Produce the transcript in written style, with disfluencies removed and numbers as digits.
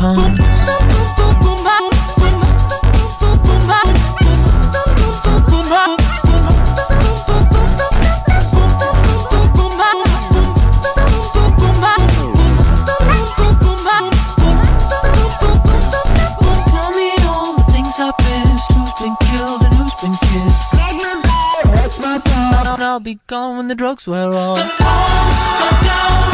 pumps. Tell me all the things I've missed. Who's been killed and who's been kissed? I'll be gone when the drugs wear off. The pumps go down.